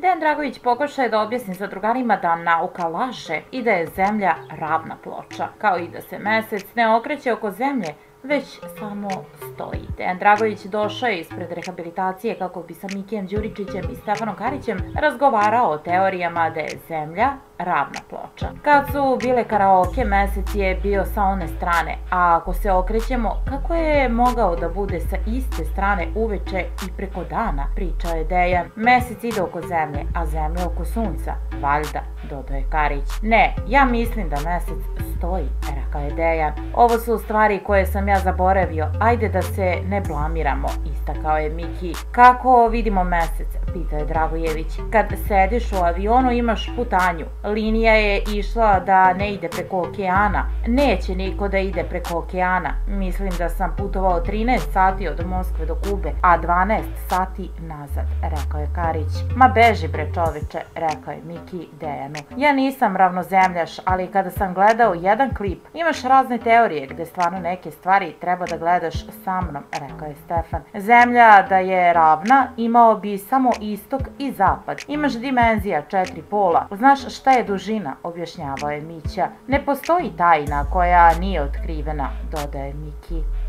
Dejan Dragović pokušao je da objasni zadrugarima da nauka laže i da je Zemlja ravna ploča, kao i da se Mesec ne okreće oko Zemlje, već samo stoji. Dejan Dragović došao je ispred rehabilitacije kako bi sa Mikijem Đuričićem i Stefanom Karićem razgovarao o teorijama da je Zemlja ravna ploča. Kad su bile karaoke, Mesec je bio sa one strane, a ako se okrećemo, kako je mogao da bude sa iste strane uveče i preko dana, pričao je Dejan. Mesec ide oko Zemlje, a Zemlja oko Sunca, valjda, dodao je Karić. Ne, ja mislim da Mesec stoji, rekao je Dejan. Ovo su stvari koje sam ja zaboravio, ajde da se ne blamiramo, istakao je Miki. Kako vidimo Mesec, pitao je Dragojević. Kad sediš u avionu imaš putanju. Linija je išla da ne ide preko okeana. Neće niko da ide preko okeana. Mislim da sam putovao 13 sati od Moskve do Kube, a 12 sati nazad, rekao je Karić. Ma beži bre čoveče, rekao je Miki Dejanu. Ja nisam ravnozemljaš, ali kada sam gledao jedan klip, imaš razne teorije gde stvarno neke stvari treba da gledaš sa mnom, rekao je Stefan. Zemlja da je ravna, imao bi samo istok i zapad. Imaš dimenzija 4 pola. Znaš šta je dužina, objašnjavao je Mića. Ne postoji tajna koja nije otkrivena, dodaje Miki.